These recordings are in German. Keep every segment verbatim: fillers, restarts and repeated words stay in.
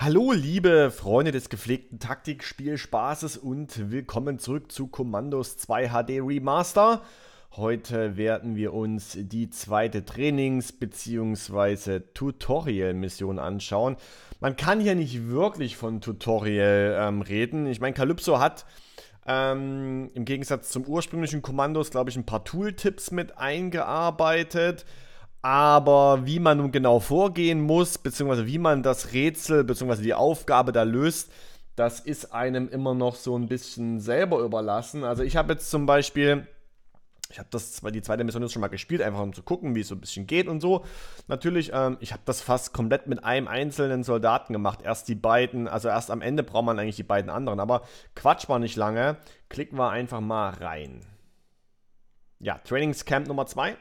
Hallo liebe Freunde des gepflegten Taktikspielspaßes und willkommen zurück zu Commandos zwei H D Remaster. Heute werden wir uns die zweite Trainings- bzw. Tutorial-Mission anschauen. Man kann hier nicht wirklich von Tutorial ähm, reden. Ich meine, Calypso hat ähm, im Gegensatz zum ursprünglichen Commandos, glaube ich, ein paar Tooltips mit eingearbeitet. Aber wie man nun genau vorgehen muss, beziehungsweise wie man das Rätsel, beziehungsweise die Aufgabe da löst, das ist einem immer noch so ein bisschen selber überlassen. Also ich habe jetzt zum Beispiel, ich habe das zwar die zweite Mission jetzt schon mal gespielt, einfach um zu gucken, wie es so ein bisschen geht und so. Natürlich, ähm, ich habe das fast komplett mit einem einzelnen Soldaten gemacht. Erst die beiden, also erst am Ende braucht man eigentlich die beiden anderen. Aber Quatsch war nicht lange. Klicken wir einfach mal rein. Ja, Trainingscamp Nummer zwei.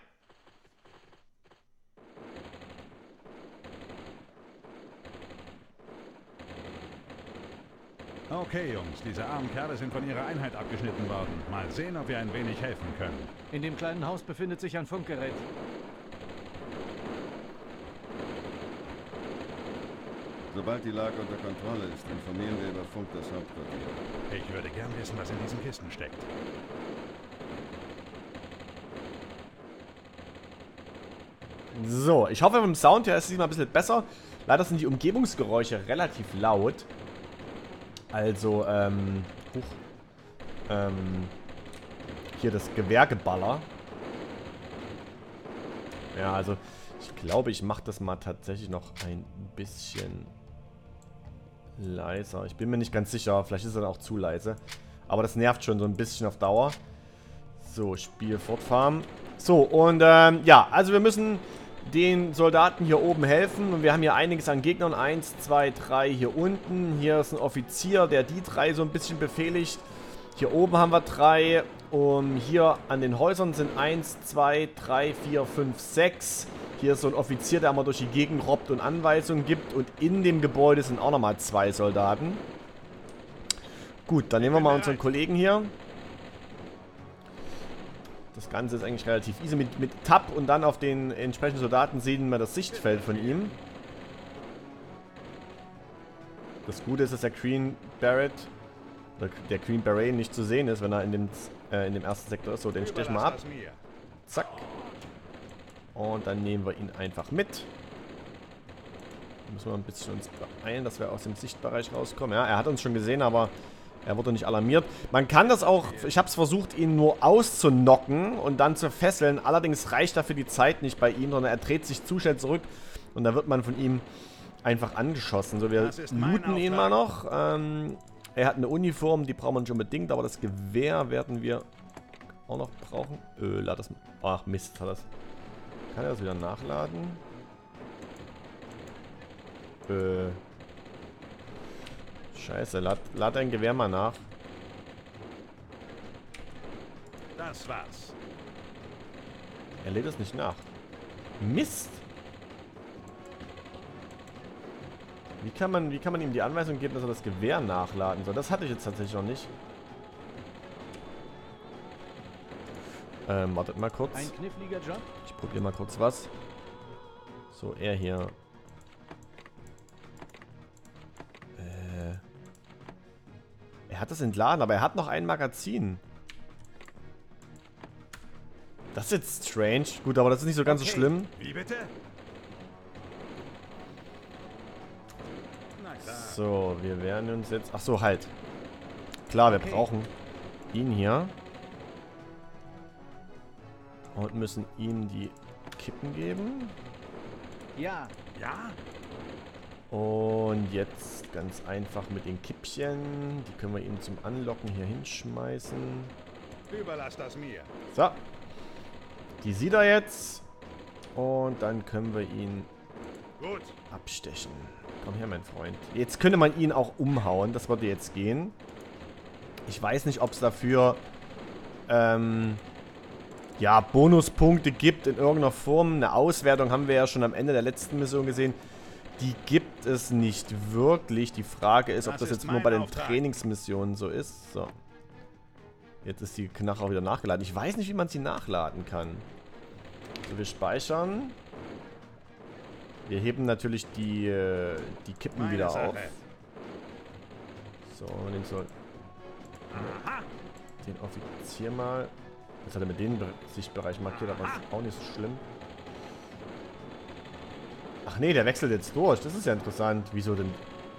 Okay, Jungs, diese armen Kerle sind von ihrer Einheit abgeschnitten worden. Mal sehen, ob wir ein wenig helfen können. In dem kleinen Haus befindet sich ein Funkgerät. Sobald die Lage unter Kontrolle ist, informieren wir über Funk das Hauptquartier. Ich würde gern wissen, was in diesen Kisten steckt. So, ich hoffe, im Sound her ist es diesmal ein bisschen besser. Leider sind die Umgebungsgeräusche relativ laut. Also, ähm, huch, ähm, hier das Gewehrgeballer. Ja, also, ich glaube, ich mache das mal tatsächlich noch ein bisschen leiser. Ich bin mir nicht ganz sicher, vielleicht ist es dann auch zu leise. Aber das nervt schon so ein bisschen auf Dauer. So, Spiel fortfahren. So, und, ähm, ja, also wir müssen den Soldaten hier oben helfen. Und wir haben hier einiges an Gegnern. Eins, zwei, drei hier unten. Hier ist ein Offizier, der die drei so ein bisschen befehligt. Hier oben haben wir drei. Und hier an den Häusern sind eins, zwei, drei, vier, fünf, sechs. Hier ist so ein Offizier, der mal durch die Gegend robbt und Anweisungen gibt. Und in dem Gebäude sind auch nochmal zwei Soldaten. Gut, dann nehmen wir mal unseren Kollegen hier. Das Ganze ist eigentlich relativ easy. Mit, mit Tab und dann auf den entsprechenden Soldaten sehen wir das Sichtfeld von ihm. Das Gute ist, dass der Green Beret, oder der Green Beret nicht zu sehen ist, wenn er in dem, äh, in dem ersten Sektor ist. So, den stechen wir ab. Zack. Und dann nehmen wir ihn einfach mit. Da müssen wir ein bisschen uns beeilen, dass wir aus dem Sichtbereich rauskommen. Ja, er hat uns schon gesehen, aber er wurde nicht alarmiert. Man kann das auch, ich habe es versucht, ihn nur auszunocken und dann zu fesseln. Allerdings reicht dafür die Zeit nicht bei ihm, sondern er dreht sich zu schnell zurück und da wird man von ihm einfach angeschossen. So, wir looten ihn mal noch. Ähm, er hat eine Uniform, die braucht man nicht unbedingt, aber das Gewehr werden wir auch noch brauchen. Öh, lad das. Ach, Mist, hat das. Kann er das wieder nachladen? Äh. Scheiße, lad, lad dein Gewehr mal nach. Das war's. Er lädt es nicht nach. Mist! Wie kann man, wie kann man ihm die Anweisung geben, dass er das Gewehr nachladen soll? Das hatte ich jetzt tatsächlich noch nicht. Ähm, wartet mal kurz. Ein kniffliger Job? Ich probiere mal kurz was. So, er hier. Er hat das entladen, aber er hat noch ein Magazin. Das ist jetzt strange. Gut, aber das ist nicht so ganz Okay. so schlimm. Wie bitte? Na klar. So, wir werden uns jetzt... Ach so, halt. Klar, wir Okay. brauchen ihn hier. Und müssen ihm die Kippen geben. Ja. Ja? Und jetzt ganz einfach mit den Kippchen. Die können wir ihm zum Anlocken hier hinschmeißen. Überlass das mir. So. Die sieht er jetzt. Und dann können wir ihn Gut. abstechen. Komm her, mein Freund. Jetzt könnte man ihn auch umhauen. Das würde jetzt gehen. Ich weiß nicht, ob es dafür ähm, ja, Bonuspunkte gibt in irgendeiner Form. Eine Auswertung haben wir ja schon am Ende der letzten Mission gesehen. Die gibt es nicht wirklich. Die Frage ist, ob das, Das ist jetzt nur mein bei den Auftrag. Trainingsmissionen so ist. So. Jetzt ist die Knarre auch wieder nachgeladen. Ich weiß nicht, wie man sie nachladen kann. So, wir speichern. Wir heben natürlich die, äh, die Kippen Meine wieder Sache. auf. So, den so. Den Offizier mal. Jetzt hat er mit dem Be Sichtbereich markiert, aber ist auch nicht so schlimm. Ach nee, der wechselt jetzt durch. Das ist ja interessant. Wieso denn?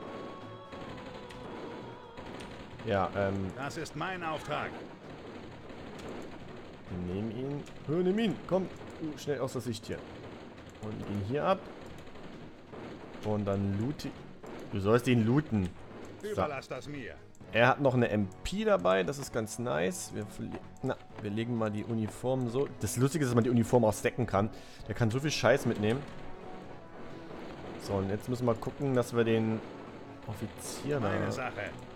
Ja, ähm. Das ist mein Auftrag. Nehm ihn. Hör, nimm ihn. Komm. Uh, schnell aus der Sicht hier. Und ihn hier ab. Und dann loot. Du sollst ihn looten. So. Überlass das mir. Er hat noch eine M P dabei. Das ist ganz nice. Wir, na, wir legen mal die Uniform so. Das Lustige ist, dass man die Uniform auch stacken kann. Der kann so viel Scheiß mitnehmen. So, und jetzt müssen wir gucken, dass wir den Offizier da Meine Sache.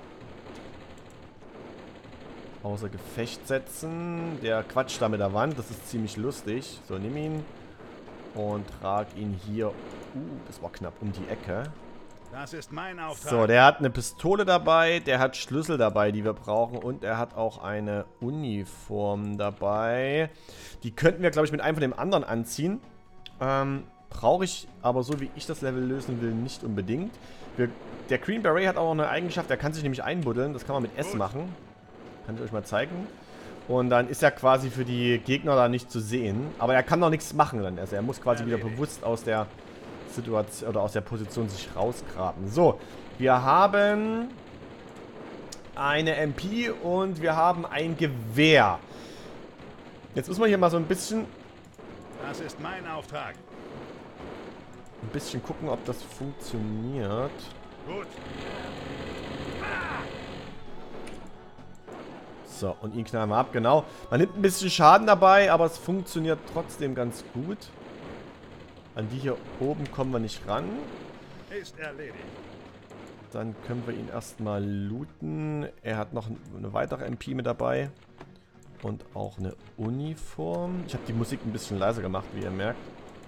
außer Gefecht setzen. Der quatscht da mit der Wand. Das ist ziemlich lustig. So, nimm ihn. Und trag ihn hier. Uh, das war knapp um die Ecke. Das ist mein Auftrag. So, der hat eine Pistole dabei. Der hat Schlüssel dabei, die wir brauchen. Und er hat auch eine Uniform dabei. Die könnten wir, glaube ich, mit einem von dem anderen anziehen. Ähm, brauche ich aber, so wie ich das Level lösen will, nicht unbedingt. Wir, der Green Beret hat auch noch eine Eigenschaft. Der kann sich nämlich einbuddeln. Das kann man mit S machen. Kann ich euch mal zeigen. Und dann ist er quasi für die Gegner da nicht zu sehen. Aber er kann noch nichts machen dann. Also er muss quasi wieder bewusst aus der Situation oder aus der Position sich rausgraben. So, wir haben eine M P und wir haben ein Gewehr. Jetzt müssen wir hier mal so ein bisschen... Das ist mein Auftrag. Ein bisschen gucken, ob das funktioniert. Gut. So, und ihn knallen wir ab, genau. Man nimmt ein bisschen Schaden dabei, aber es funktioniert trotzdem ganz gut. An die hier oben kommen wir nicht ran. Ist erledigt. Dann können wir ihn erstmal looten. Er hat noch eine weitere M P mit dabei. Und auch eine Uniform. Ich habe die Musik ein bisschen leiser gemacht, wie ihr merkt.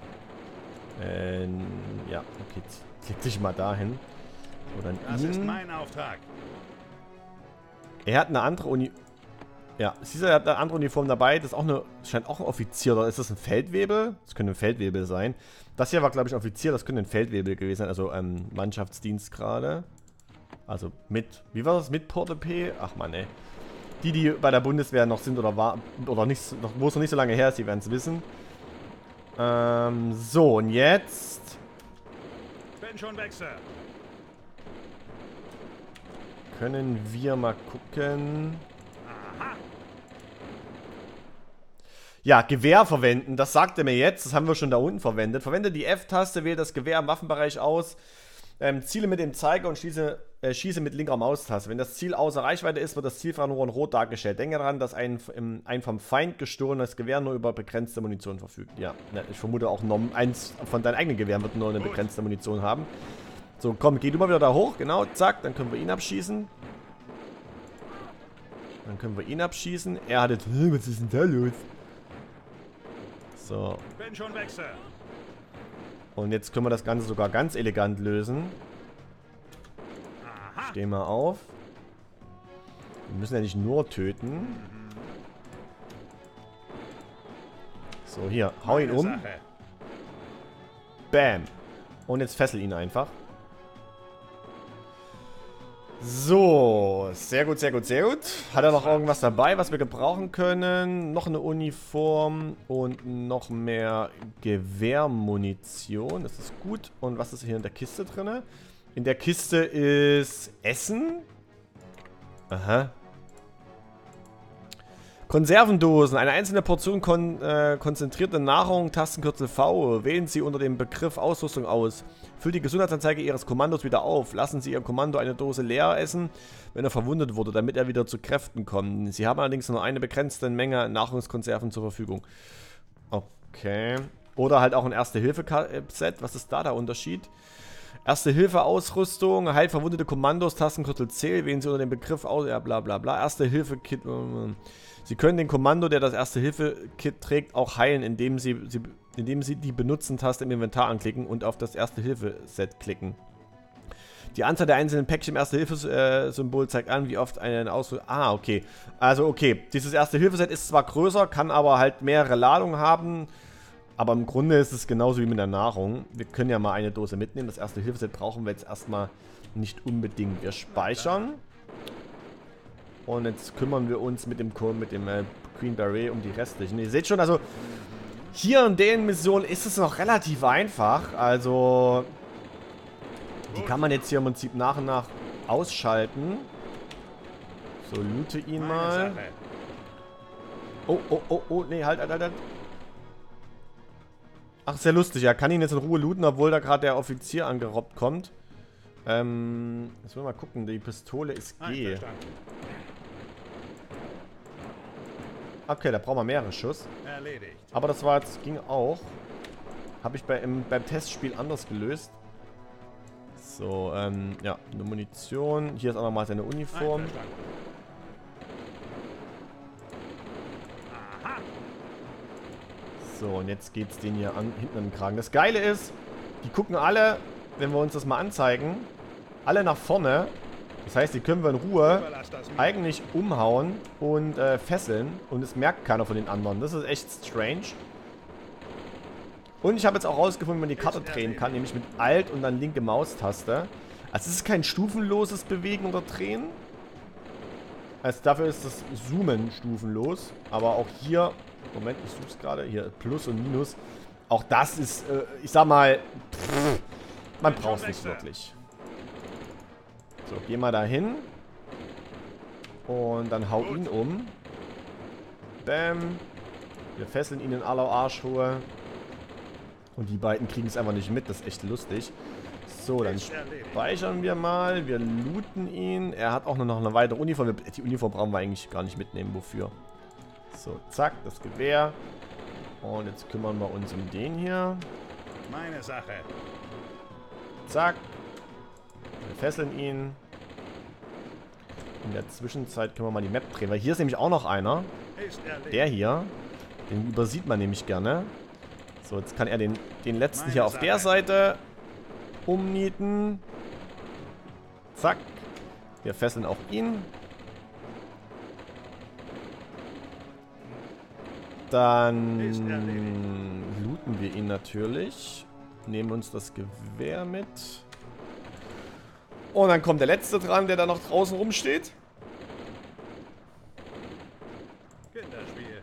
Ähm, ja, okay, jetzt leg dich mal dahin. Oder an Das ihn. ist mein Auftrag. Er hat eine andere Uni... Ja, siehst du, er hat eine andere Uniform dabei. Das ist auch eine, scheint auch ein Offizier. Oder ist das ein Feldwebel? Das könnte ein Feldwebel sein. Das hier war, glaube ich, ein Offizier. Das könnte ein Feldwebel gewesen sein. Also ähm, Mannschaftsdienst gerade. Also mit, wie war das? Mit Porte P? Ach man, ey. Die, die bei der Bundeswehr noch sind oder war, oder nicht, noch, wo es noch nicht so lange her ist, die werden es wissen. Ähm, so, und jetzt... Bin schon weg, Sir. Können wir mal gucken... Ja, Gewehr verwenden, das sagt er mir jetzt, das haben wir schon da unten verwendet. Verwende die F-Taste, wähle das Gewehr im Waffenbereich aus, ähm, ziele mit dem Zeiger und schieße, äh, schieße mit linker Maustaste. Wenn das Ziel außer Reichweite ist, wird das Zielfernrohr nur in Rot dargestellt. Denke daran, dass ein, im, ein vom Feind gestohlenes Gewehr nur über begrenzte Munition verfügt. Ja, ne, ich vermute auch noch eins von deinen eigenen Gewehren wird nur eine begrenzte Munition haben. So, komm, geh du mal wieder da hoch, genau, zack, dann können wir ihn abschießen. Dann können wir ihn abschießen. Er hat jetzt, was ist denn da los? So. Bin schon weg, Sir. Und jetzt können wir das Ganze sogar ganz elegant lösen. Aha. Steh mal auf. Wir müssen ja nicht nur töten. So, hier. Hau ihn Meine um. Sache. Bam. Und jetzt fessel ihn einfach. So, sehr gut, sehr gut, sehr gut. Hat er noch irgendwas dabei, was wir gebrauchen können? Noch eine Uniform und noch mehr Gewehrmunition. Das ist gut. Und was ist hier in der Kiste drin? In der Kiste ist Essen. Aha. Konservendosen. Eine einzelne Portion kon äh, konzentrierte Nahrung, Tastenkürzel V. Wählen Sie unter dem Begriff Ausrüstung aus. Füllt die Gesundheitsanzeige Ihres Kommandos wieder auf. Lassen Sie Ihr Kommando eine Dose leer essen, wenn er verwundet wurde, damit er wieder zu Kräften kommt. Sie haben allerdings nur eine begrenzte Menge Nahrungskonserven zur Verfügung. Okay. Oder halt auch ein Erste-Hilfe-Set. Was ist da der Unterschied? Erste-Hilfe-Ausrüstung, heilt verwundete Kommandos, Tastenkürzel C. Wählen Sie unter dem Begriff aus. Ja, bla bla bla. Erste-Hilfe-Kit. Sie können den Kommando, der das Erste-Hilfe-Kit trägt, auch heilen, indem Sie, sie, indem Sie die Benutzen-Taste im Inventar anklicken und auf das Erste-Hilfe-Set klicken. Die Anzahl der einzelnen Päckchen im Erste-Hilfe-Symbol zeigt an, wie oft eine Ausrüstung... Ah, okay. Also, okay. Dieses Erste-Hilfe-Set ist zwar größer, kann aber halt mehrere Ladungen haben. Aber im Grunde ist es genauso wie mit der Nahrung. Wir können ja mal eine Dose mitnehmen. Das erste Hilfeset brauchen wir jetzt erstmal nicht unbedingt. Wir speichern. Und jetzt kümmern wir uns mit dem, mit dem äh, Green Beret um die restlichen. Ihr seht schon, also hier in den Missionen ist es noch relativ einfach. Also die kann man jetzt hier im Prinzip nach und nach ausschalten. So, loote ihn mal. Oh, oh, oh, oh, nee, halt, halt, halt, halt. Ach, sehr lustig. Er kann ihn jetzt in Ruhe looten, obwohl da gerade der Offizier angerobbt kommt. Ähm, jetzt wollen wir mal gucken. Die Pistole ist G. Okay, da brauchen wir mehrere Schuss. Erledigt. Aber das war jetzt, ging auch. Habe ich bei, im, beim Testspiel anders gelöst. So, ähm, ja, eine Munition. Hier ist auch nochmal seine Uniform. So, und jetzt geht's den hier an, hinten an den Kragen. Das Geile ist, die gucken alle, wenn wir uns das mal anzeigen, alle nach vorne. Das heißt, die können wir in Ruhe eigentlich umhauen und äh, fesseln. Und es merkt keiner von den anderen. Das ist echt strange. Und ich habe jetzt auch rausgefunden, wie man die Karte drehen kann, nämlich mit Alt und dann linke Maustaste. Also es ist kein stufenloses Bewegen oder Drehen. Also dafür ist das Zoomen stufenlos. Aber auch hier, Moment, ich suche es gerade, hier Plus und Minus. Auch das ist, äh, ich sag mal, pff, man braucht es nicht wirklich. So, geh mal dahin. Und dann hau ihn um. Bam. Wir fesseln ihn in aller Arschruhe. Und die beiden kriegen es einfach nicht mit. Das ist echt lustig. So, dann speichern wir mal. Wir looten ihn. Er hat auch nur noch eine weitere Uniform. Die Uniform brauchen wir eigentlich gar nicht mitnehmen. Wofür? So, zack, das Gewehr. Und jetzt kümmern wir uns um den hier. Meine Sache. Zack. Wir fesseln ihn. In der Zwischenzeit können wir mal die Map drehen. Weil hier ist nämlich auch noch einer. Der hier. Den übersieht man nämlich gerne. So, jetzt kann er den, den letzten Meine hier auf Sache. der Seite umnieten. Zack. Wir fesseln auch ihn. Dann looten wir ihn natürlich. Nehmen uns das Gewehr mit. Und dann kommt der letzte dran, der da noch draußen rumsteht. Kinderspiel.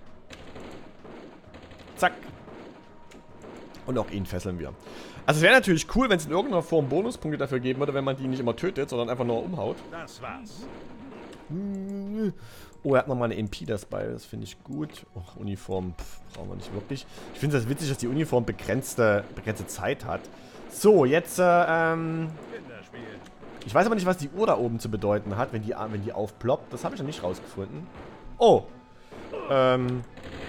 Zack. Und auch ihn fesseln wir. Also es wäre natürlich cool, wenn es in irgendeiner Form Bonuspunkte dafür geben würde, wenn man die nicht immer tötet, sondern einfach nur umhaut. Das war's. Oh, er hat nochmal eine M P das bei. Das finde ich gut. Oh, Uniform pff, brauchen wir nicht wirklich. Ich finde es witzig, dass die Uniform begrenzte, begrenzte Zeit hat. So, jetzt, äh, ähm... Kinderspiel. ich weiß aber nicht, was die Uhr da oben zu bedeuten hat, wenn die, wenn die aufploppt. Das habe ich noch nicht rausgefunden. Oh. Ähm...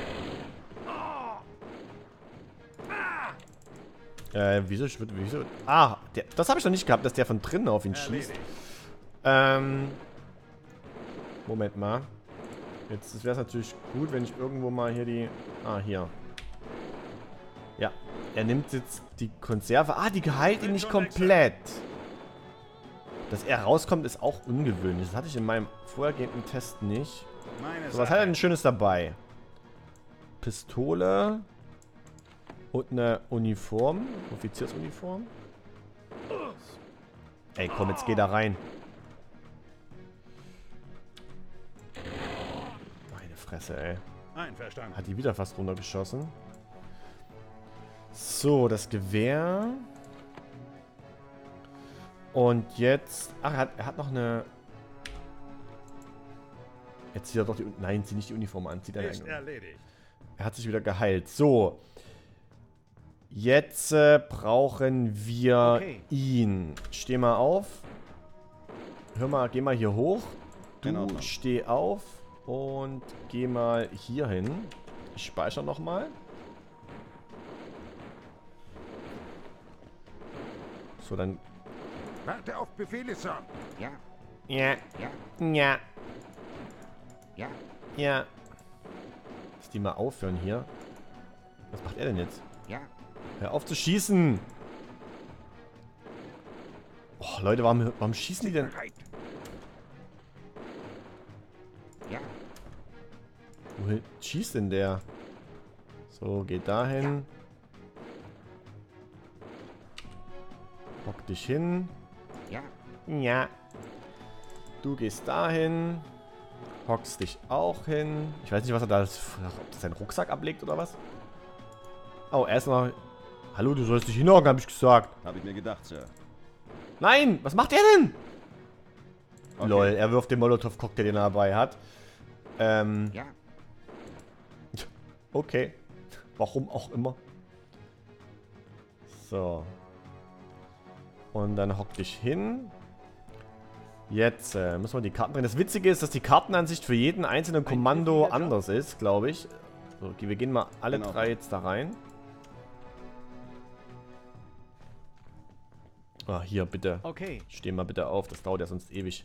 Äh, wieso, wieso? Ah, der, das habe ich noch nicht gehabt, dass der von drinnen auf ihn schießt. Ähm... Moment mal. Jetzt wäre es natürlich gut, wenn ich irgendwo mal hier die... Ah, hier. Ja. Er nimmt jetzt die Konserve. Ah, die geheilt ihn nicht komplett. Dass er rauskommt, ist auch ungewöhnlich. Das hatte ich in meinem vorhergehenden Test nicht. So, was hat er denn Schönes dabei? Pistole. Und eine Uniform. Offiziersuniform. Ey, komm, jetzt geh da rein. Meine Fresse, ey. Einverstanden. Hat die wieder fast runtergeschossen. So, das Gewehr. Und jetzt... Ach, er hat, er hat noch eine... Jetzt zieht er doch die... Nein, zieht nicht die Uniform an. Zieht er Ist erledigt. Er hat sich wieder geheilt. So. Jetzt äh, brauchen wir Okay. ihn. Steh mal auf. Hör mal, geh mal hier hoch. In Du Ordnung. steh auf und geh mal hier hin. Ich speichere nochmal. So, dann... Warte auf Befehle, Sir. Ja, Ja, ja, ja, ja. ja. Lass die mal aufhören hier. Was macht er denn jetzt? Ja, Hör auf zu schießen! Oh, Leute, warum, warum schießen die denn? bereit. Ja, Wohin schießt denn der? So, So, geht dahin. Hock dich hin. Ja. Ja. Du gehst dahin. Hockst dich auch hin. Ich weiß nicht, was er da... Ob das seinen Rucksack ablegt oder was? Oh, er ist noch... Hallo, du sollst dich hinhocken, habe ich gesagt. Habe ich mir gedacht, Sir. Nein, was macht er denn? Okay. Lol, er wirft den Molotow-Cocktail, den er dabei hat. Ähm... Ja. Okay. Warum auch immer. So. Und dann hock dich hin. Jetzt äh, müssen wir die Karten drin. Das Witzige ist, dass die Kartenansicht für jeden einzelnen Kommando anders ist, glaube ich. So, okay, wir gehen mal alle genau. drei jetzt da rein. Ah, hier, bitte. Okay. Steh mal bitte auf, das dauert ja sonst ewig.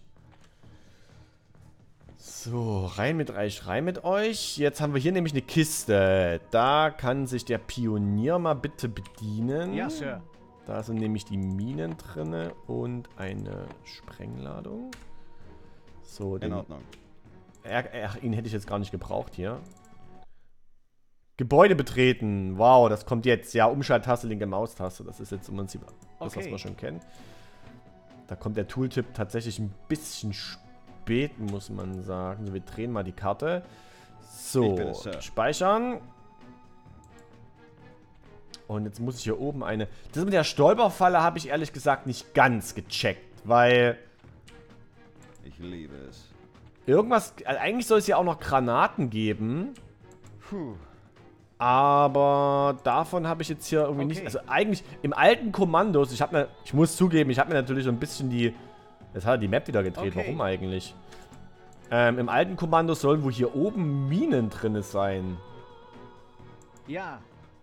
So, rein mit euch, rein mit euch. Jetzt haben wir hier nämlich eine Kiste. Da kann sich der Pionier mal bitte bedienen. Ja, Sir. Da sind nämlich die Minen drin und eine Sprengladung. So, den, In Ordnung. er, er, ihn hätte ich jetzt gar nicht gebraucht hier. Gebäude betreten. Wow, das kommt jetzt. Ja, Umschalttaste, linke Maustaste. Das ist jetzt im Prinzip das, Okay. was wir schon kennen. Da kommt der Tooltip tatsächlich ein bisschen spät, muss man sagen. So, wir drehen mal die Karte. So, Ich bin es, Sir. speichern. Und jetzt muss ich hier oben eine... Das mit der Stolperfalle habe ich ehrlich gesagt nicht ganz gecheckt, weil... Ich liebe es. Irgendwas... Also eigentlich soll es ja auch noch Granaten geben. Puh. Aber davon habe ich jetzt hier irgendwie Okay. nicht... Also eigentlich im alten Kommandos, ich habe mir... Ich muss zugeben, ich habe mir natürlich so ein bisschen die... Jetzt hat er die Map wieder gedreht. Okay. Warum eigentlich? Ähm, im alten Kommando sollen wohl hier oben Minen drin sein. Ja.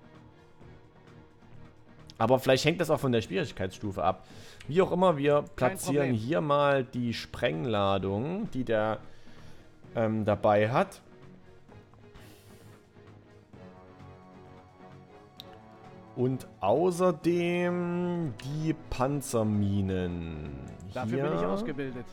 Aber vielleicht hängt das auch von der Schwierigkeitsstufe ab. Wie auch immer, wir platzieren Problem. hier mal die Sprengladung, die der ähm, dabei hat. Und außerdem die Panzerminen. Dafür hier. bin ich ausgebildet.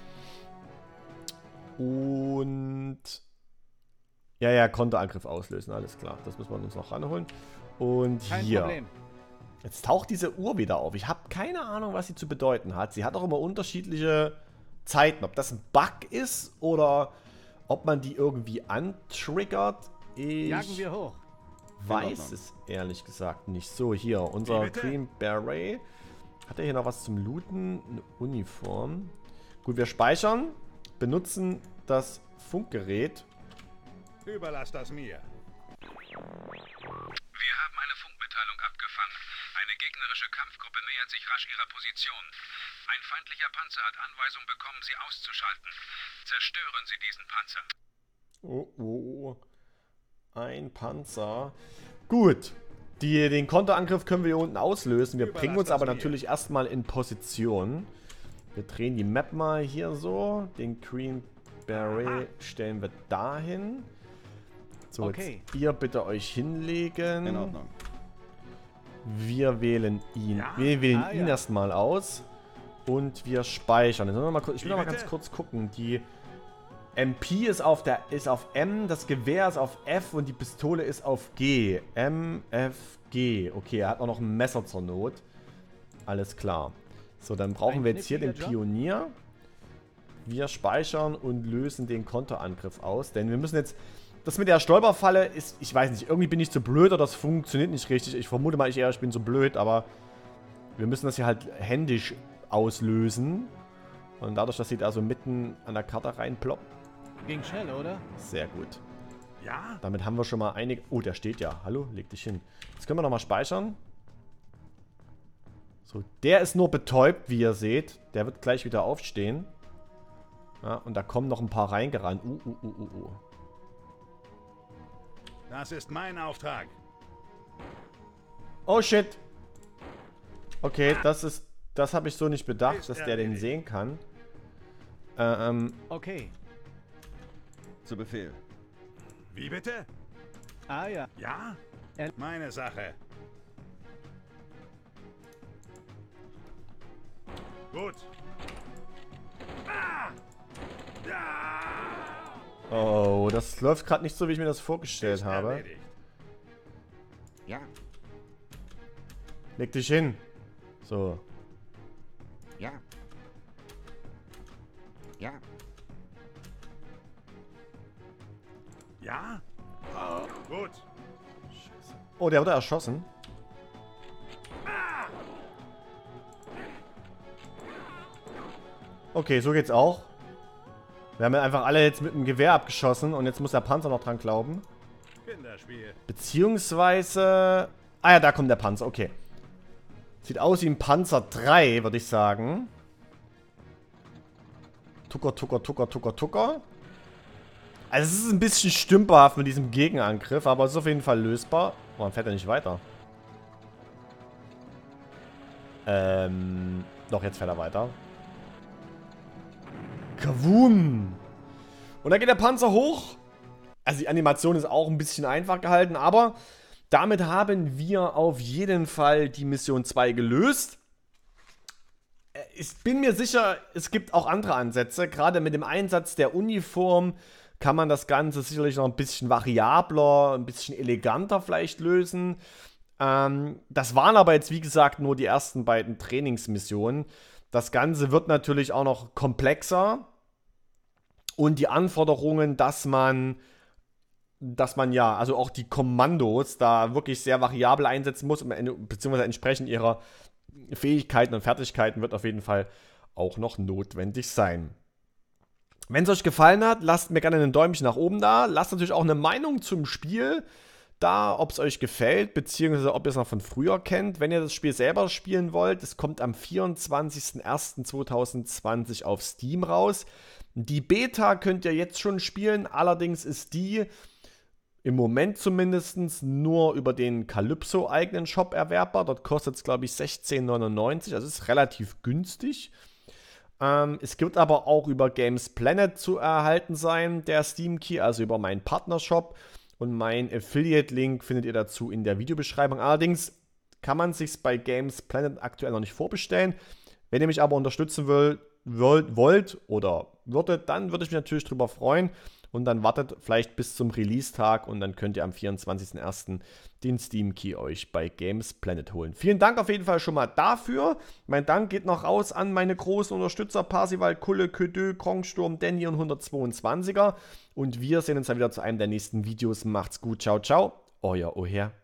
Und... Ja, ja, Konterangriff auslösen, alles klar. Das müssen wir uns noch ranholen. Und Kein hier. Problem. Jetzt taucht diese Uhr wieder auf. Ich habe keine Ahnung, was sie zu bedeuten hat. Sie hat auch immer unterschiedliche Zeiten. Ob das ein Bug ist oder ob man die irgendwie antriggert. Ich Jagen wir hoch. weiß es ehrlich gesagt nicht. So, hier, unser Wie bitte? Green Beret. Hat er hier noch was zum Looten? Eine Uniform. Gut, wir speichern. Benutzen das Funkgerät. Überlass das mir. Wir haben eine Funkmitteilung abgefangen. Eine gegnerische Kampfgruppe nähert sich rasch ihrer Position. Ein feindlicher Panzer hat Anweisung bekommen, sie auszuschalten. Zerstören Sie diesen Panzer. Oh, oh. Ein Panzer. Gut. Die, den Konterangriff können wir hier unten auslösen. Wir Überlass bringen uns das aber mir. natürlich erstmal in Position. Wir drehen die Map mal hier so. Den Green Beret stellen wir dahin. So, Okay. jetzt ihr bitte euch hinlegen. In Ordnung. Wir wählen ihn. Wir wählen Ah, ihn ja. erstmal aus. Und wir speichern. Jetzt müssen wir mal kurz, ich will Wie noch mal bitte? ganz kurz gucken. Die M P ist auf, der, ist auf M, das Gewehr ist auf F und die Pistole ist auf G. M, F, G. Okay, er hat auch noch ein Messer zur Not. Alles klar. So, dann brauchen Ein wir jetzt hier den kniffliger Job. Pionier. Wir speichern und lösen den Konterangriff aus. Denn wir müssen jetzt... Das mit der Stolperfalle ist... Ich weiß nicht, irgendwie bin ich zu blöd oder das funktioniert nicht richtig. Ich vermute mal, ich eher, ich bin zu blöd, aber... Wir müssen das hier halt händisch auslösen. Und dadurch, dass sie da so mitten an der Karte reinploppen. Ging schnell, oder? Sehr gut. Ja? Damit haben wir schon mal einige... Oh, der steht ja. Hallo, leg dich hin. Jetzt können wir nochmal speichern. So, der ist nur betäubt, wie ihr seht. Der wird gleich wieder aufstehen. Ja, und da kommen noch ein paar reingerannt. Uh, uh, uh, uh, uh. Das ist mein Auftrag. Oh, shit. Okay, das ist... Das habe ich so nicht bedacht, Ist dass der den erledigt. sehen kann. Ähm, Okay. Zu Befehl. Wie bitte? Ah ja. Ja? Er- Meine Sache. Gut. Ah! Ja! oh, das läuft gerade nicht so, wie ich mir das vorgestellt Ist habe. erledigt. Leg dich hin. So. Ja. Ja. Ja? Gut. Oh, der wurde erschossen. Okay, so geht's auch. Wir haben ja einfach alle jetzt mit dem Gewehr abgeschossen und jetzt muss der Panzer noch dran glauben. Kinderspiel. Beziehungsweise... Ah ja, da kommt der Panzer, okay. Sieht aus wie ein Panzer drei, würde ich sagen. Tucker, Tucker, Tucker, Tucker, Tucker. Also es ist ein bisschen stümperhaft mit diesem Gegenangriff, aber es ist auf jeden Fall lösbar. Oh, man fährt ja nicht weiter. Ähm... Doch, jetzt fährt er weiter. Kavum! Und da geht der Panzer hoch. Also die Animation ist auch ein bisschen einfach gehalten, aber damit haben wir auf jeden Fall die Mission zwei gelöst. Ich bin mir sicher, es gibt auch andere Ansätze. Gerade mit dem Einsatz der Uniform kann man das Ganze sicherlich noch ein bisschen variabler, ein bisschen eleganter vielleicht lösen. Ähm, das waren aber jetzt, wie gesagt, nur die ersten beiden Trainingsmissionen. Das Ganze wird natürlich auch noch komplexer. Und die Anforderungen, dass man, dass man ja, also auch die Kommandos da wirklich sehr variabel einsetzen muss, beziehungsweise entsprechend ihrer Fähigkeiten und Fertigkeiten, wird auf jeden Fall auch noch notwendig sein. Wenn es euch gefallen hat, lasst mir gerne einen Däumchen nach oben da. Lasst natürlich auch eine Meinung zum Spiel da, ob es euch gefällt, beziehungsweise ob ihr es noch von früher kennt. Wenn ihr das Spiel selber spielen wollt, es kommt am vierundzwanzigsten ersten zweitausendzwanzig auf Steam raus. Die Beta könnt ihr jetzt schon spielen, allerdings ist die im Moment zumindest nur über den Calypso-eigenen Shop erwerbbar. Dort kostet es, glaube ich, sechzehn neunundneunzig, also ist relativ günstig. Ähm, es gibt aber auch über Games Planet zu erhalten sein, der Steam Key, also über meinen Partnershop. Und mein Affiliate-Link findet ihr dazu in der Videobeschreibung. Allerdings kann man es sich bei Games Planet aktuell noch nicht vorbestellen. Wenn ihr mich aber unterstützen will, wollt, wollt oder würdet, dann würde ich mich natürlich drüber freuen. Und dann wartet vielleicht bis zum Release-Tag und dann könnt ihr am vierundzwanzigsten ersten den Steam Key euch bei Games Planet holen. Vielen Dank auf jeden Fall schon mal dafür. Mein Dank geht noch raus an meine großen Unterstützer Parsival, Kulle, Ködö, Krongsturm, Danny und hundertzweiundzwanziger. Und wir sehen uns dann wieder zu einem der nächsten Videos. Macht's gut, ciao, ciao. Euer Oher.